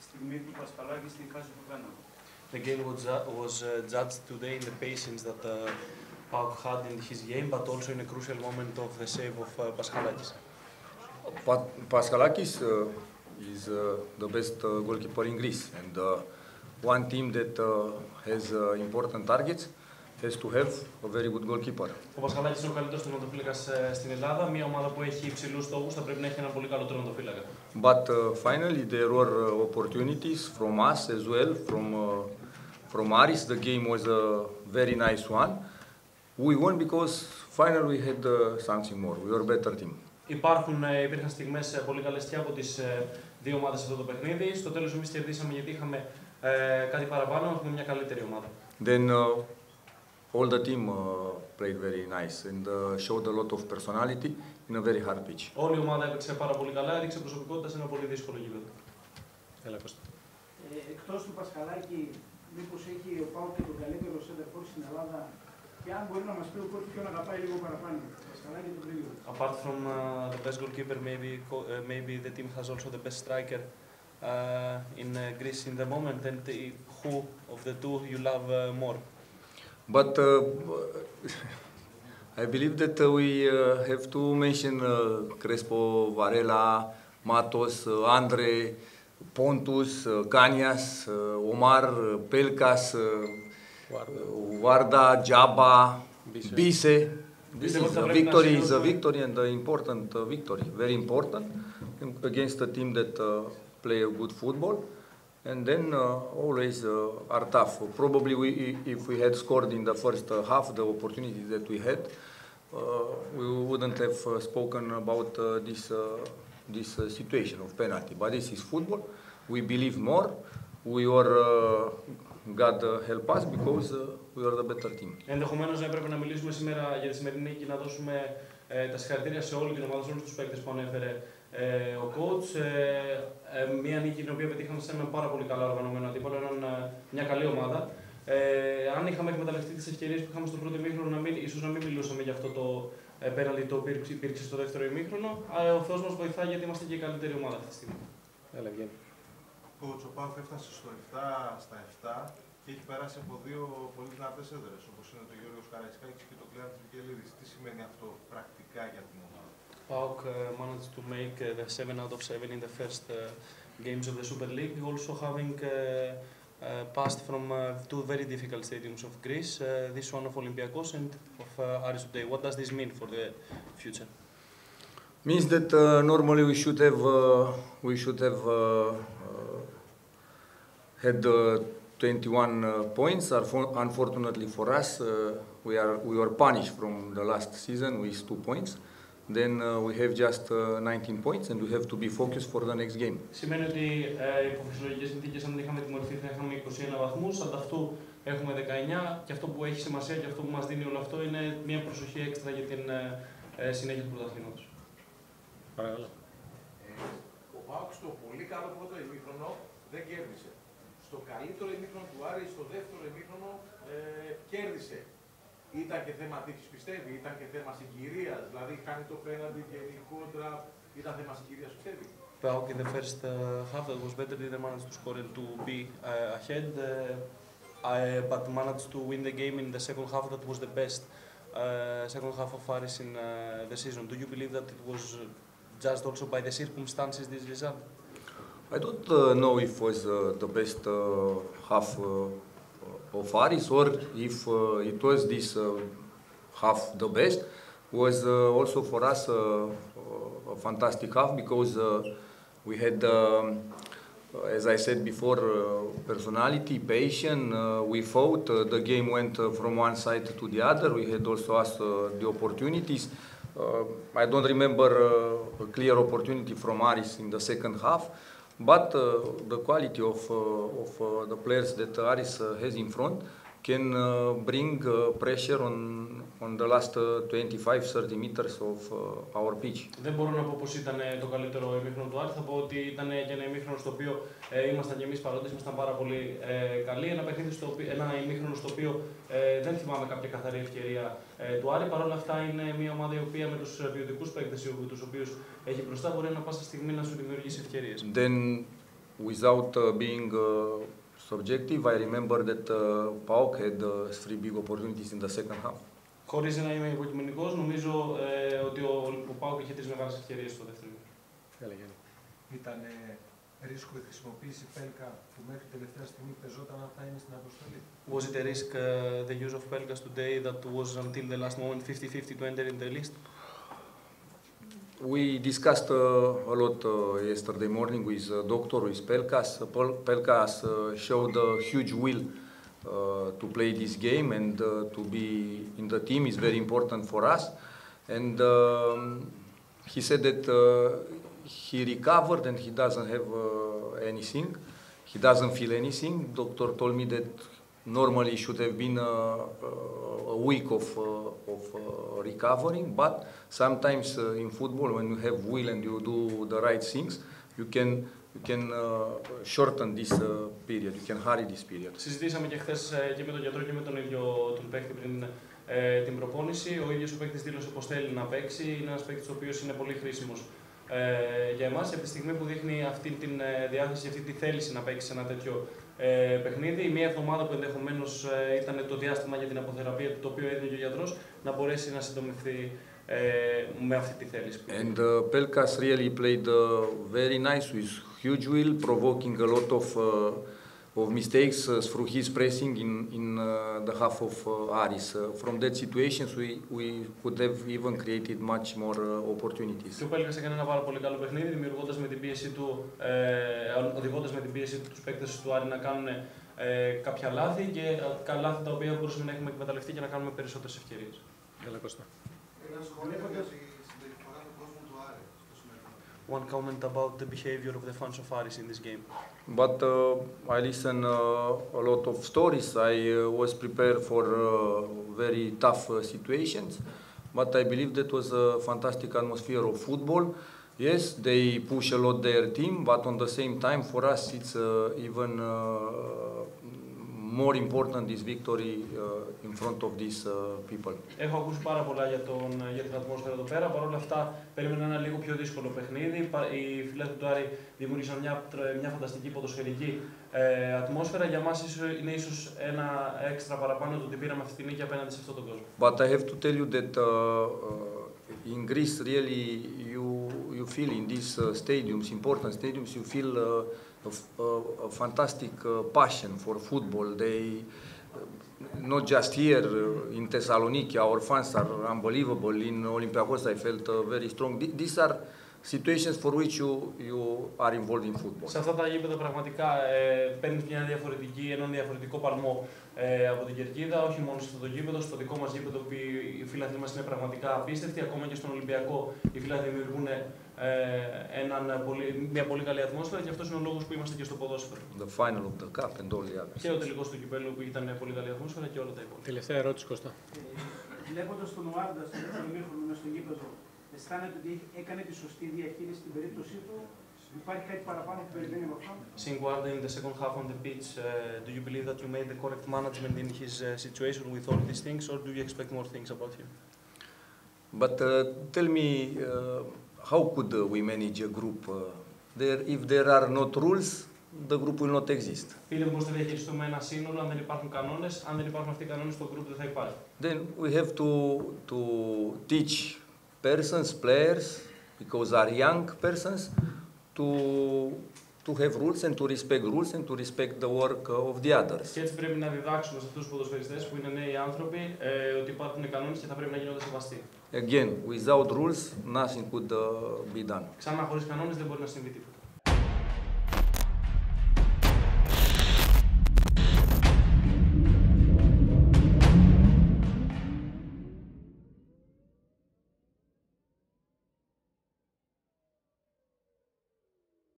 στιγμή του Πασχαλάκη στη φάση του πέναλτι. The game was judged today in the patience that PAOK had in his game, but also in a crucial moment of the save of Paschalakis. Paschalakis is the best goalkeeper in Greece, and one team that has important targets has to have a very good goalkeeper. Ο Πασχαλάκης είναι ο καλύτερος τερματοφύλακας στην Ελλάδα. Μια ομάδα που έχει υψηλούς στόχους θα πρέπει να έχει έναν πολύ καλό τερματοφύλακα. But finally there were opportunities from us as well, from Aris. The game was a very nice one. We won because finally we had something more. We were a better team. Υπήρχαν στιγμές πολύ καλές και από τις δύο ομάδες σε αυτό το παιχνίδι. Στο τέλος εμείς κερδίσαμε γιατί είχαμε κάτι παραπάνω, έχουμε μια καλύτερη ομάδα. Then all the team played very nice and showed a lot of personality in a very hard pitch. Όλη η ομάδα έπαιξε πάρα πολύ καλά, έδειξε προσωπικότητα σε ένα πολύ δύσκολο γήπεδο. Έλα, Κώστα. Εκτός του Πασχαλάκη, μήπως έχει ο ΠΑΟΚ και τον καλύτερο center for στην Ελλάδα και αν μπορεί να μας πει ο coach ποιον αγαπάει λίγο παραπάνω, το Πασχαλάκη και τον Πρίγιο. Apart from the best goalkeeper, maybe the team has also the best striker in Greece in the moment, and who of the two you love more? But I believe that we have to mention Crespo, Varela, Matos, Andre, Pontus, Canias, Omar, Pelkas, Varda, Jaba, Bise. This is a victory and an important victory, very important against a team that play a good football. And then always are tough. Probably if we had scored in the first half, the opportunity that we had, we wouldn't have spoken about this situation of penalty. But this is football. We believe more. We were God help us because we are the better team. Ενδεχομένως να έπρεπε να μιλήσουμε σήμερα για τη σημερινή νίκη, να δώσουμε τα συγχαρητήρια σε όλη την ομάδα, σε όλους τους παίκτες που ανέφερε ο coach. Μια νίκη την οποία πετύχαμε σε έναν πάρα πολύ καλά οργανωμένο αντίπαλο, μια καλή ομάδα. Αν είχαμε εκμεταλλευτεί τις ευκαιρίες που είχαμε στο πρώτο ημίχρονο, ίσως να μην μιλούσαμε για αυτό το πέναλτι το οποίο υπήρξε στο δεύτερο ημίχρονο. Ο Θεός μας βοηθάει γιατί είμαστε και η καλύτερη ομάδα αυτή τη στιγμή. Έλα, βγαίνει. Coach, ο ΠΑΟΚ έφτασε στο 7-7 και έχει περάσει από δύο πολύ δυνατές έδρες, όπως είναι το Γιώργος Καραϊσκάκης και το Κλέαντ Βικελίδης. Τι σημαίνει αυτό πρακτικά για την ομάδα? PAOK managed to make the 7 out of 7 in the first games of the Super League, also having passed from two very difficult stadiums of Greece, this one of Olympiacos and of Aris today. What does this mean for the future? Means that normally we should have had 21 points. Unfortunately for us, we were punished from the last season with 2 points. Then we have just 19 points and we have to be focused for the next game. Σημαίνει ότι υπό φυσιολογικές συνθήκες, αν δεν είχαμε τιμωρηθεί, θα είχαμε 21 βαθμούς. Ανταυτού έχουμε 19 και αυτό που έχει σημασία και αυτό που μας δίνει όλο αυτό είναι μια προσοχή έξτρα για την συνέχεια του πρωταθλήματος. Παρακαλώ. Ο ΠΑΟΚ στο πολύ καλό πρώτο ημίχρονο δεν κέρδισε. Στο καλύτερο ημίχρονο του Άρη, στο δεύτερο ημίχρονο κέρδισε. Ήταν και θέμα τύχης, πιστεύει, ήταν και θέμα συγκυρίας, δηλαδή κάνει το πέναντι γενικότερα, ήταν θέμα συγκυρίας, πιστεύει. PAOK in the first half that was better, didn't manage to score and to be ahead, but managed to win the game in the second half. That was the best second half of Aris in the season. Do you believe that it was just also by the circumstances this result? I don't know if it was the best half of Aris or if it was this half the best. Was also for us a fantastic half because we had, as I said before, personality, patience. We fought. The game went from one side to the other. We had also us the opportunities. I don't remember a clear opportunity from Aris in the second half. But the quality of the players that Aris has in front can bring pressure on the last 25-30 meters of our pitch. Δεν μπορώ να πω πως ήταν το καλύτερο ημίχρονο του Άρη. Θα πω ότι ήταν και ένα ημίχρονο στο οποίο ήμασταν και εμείς παρόντες, ήμασταν πάρα πολύ καλοί. Ένα ημίχρονο στο οποίο δεν θυμάμαι κάποια καθαρή ευκαιρία του Άρη. Παρ' όλα αυτά είναι μια ομάδα η οποία με τους ποιοτικούς παίκτες τους οποίους έχει μπροστά μπορεί να πάσα στιγμή να σου δημιουργήσει ευκαιρίες. Then without being subjective, I remember that PAOK had 3 big opportunities in the second half. Χωρίς να είμαι υποκειμενικός, νομίζω ότι ο ΠΑΟΚ είχε 3 μεγάλες ευκαιρίες στο δεύτερο. Ήταν ρίσκο η χρησιμοποίηση Πέλκα που μέχρι τελευταία στιγμή πεζόταν αν θα είναι στην αποστολή. Was it a risk the use of Pelkas today that was until the last moment 50-50 to enter in the list? We discussed a lot yesterday morning with doctor, with Pelkas. Pelkas showed a huge will to play this game and to be in the team is very important for us. And he said that he recovered and he doesn't have anything. He doesn't feel anything. Doctor told me that normally it should have been a week of recovering, but sometimes in football, when you have will and you do the right things, you can shorten this period. You can hurry this period. Συζητήσαμε και χθες και με τον γιατρό και με τον ίδιο τον παίκτη πριν την προπόνηση. Ο ίδιος ο παίκτης δήλωσε πως θέλει να παίξει. Είναι ένας παίκτης ο οποίος είναι πολύ χρήσιμος για εμάς. Από τη στιγμή που δείχνει αυτή τη διάθεση, αυτή τη θέληση να παίξει σε ένα τέτοιο παιχνίδι, μία εβδομάδα που ενδεχομένως ήταν το διάστημα για την αποθεραπεία το οποίο έδινε και ο γιατρός, να μπορέσει να συντομευθεί με αυτή τη θέληση. And Pelkas really played very nice with huge will, provoking a lot of mistakes through his pressing in the half of Aris. From that situations, we could have even created much more opportunities. Και ο Πέλκας έκανε ένα πάρα πολύ καλό παιχνίδι, δημιουργώντας με την πίεση του, οδηγώντας με την πίεση του τους παίκτες του Άρη να κάνουν κάποια λάθη και λάθη τα οποία μπορούσαμε να έχουμε εκμεταλλευτεί και να κάνουμε περισσότερες ευκαιρίες. Καλά, Κώστα. One comment about the behavior of the fans of Aris in this game. But I listened a lot of stories. I was prepared for very tough situations, but I believe that was a fantastic atmosphere of football. Yes, they push a lot their team, but on the same time, for us, it's even more important this victory in front of these people. Έχω ακούσει πάρα πολλά για την ατμόσφαιρα εδώ πέρα. Παρ' όλα αυτά, περίμενα ένα λίγο πιο δύσκολο παιχνίδι. Οι φιλάθλοι του Άρη δημιούργησαν μια φανταστική ποδοσφαιρική ατμόσφαιρα. Για μας είναι ίσως ένα έξτρα παραπάνω το ότι πήραμε αυτή τη νίκη απέναντι σε αυτόν τον κόσμο. But I have to tell you that in Greece, really, you feel in these stadiums, important stadiums, you feel a fantastic passion for football. They, not just here in Thessaloniki, our fans are unbelievable. In Olympiacos, I felt very strong. These are situations for which you are involved in football. Σε αυτά τα γήπεδα πραγματικά παίρνεις έναν διαφορετικό παλμό από την κερκίδα, όχι μόνο σε αυτό το γήπεδο, στο δικό μας γήπεδο που οι φίλαθλοι μας είναι πραγματικά απίστευτοι, ακόμα και στον Ολυμπιακό οι φίλαθλοι δημιουργούν μια πολύ καλή ατμόσφαιρα και αυτός είναι ο λόγος που είμαστε και στο ποδόσφαιρο. The final of the cup and all the others. Και ο τελικός του κυπέλλου που ήταν πολύ καλή ατμόσφαιρα και όλα τα υπόλοιπα. Τελευταία ερώτηση, Κώστα. Βλέποντας τον Ουάρντα στο δεύτερο ημίχρονο μες στο γήπεδο, αισθάνεται ότι έκανε τη σωστή διαχείριση στην περίπτωσή του? Υπάρχει κάτι παραπάνω που περιμένει από αυτό? Seeing Warda in the second half on the pitch, do you believe that you made the correct management in his situation with all these things, or do you expect more things about him? But tell me, how could we manage a group? If there are not rules, the group will not exist. Πείτε πώς θα διαχειριστούμε ένα σύνολο αν δεν υπάρχουν κανόνες. Αν δεν υπάρχουν αυτοί οι κανόνες, το group δεν θα υπάρχει. Then we have to teach persons, players, because they are young persons, to have rules and to respect rules and to respect the work of the others. Και έτσι πρέπει να διδάξουμε σε αυτούς τους ποδοσφαιριστές που είναι νέοι άνθρωποι ότι υπάρχουν κανόνες και θα πρέπει να γίνονται σεβαστοί. Again, without rules, nothing could be done. Ξανά χωρίς κανόνες δεν μπορεί να συμβεί τίποτα.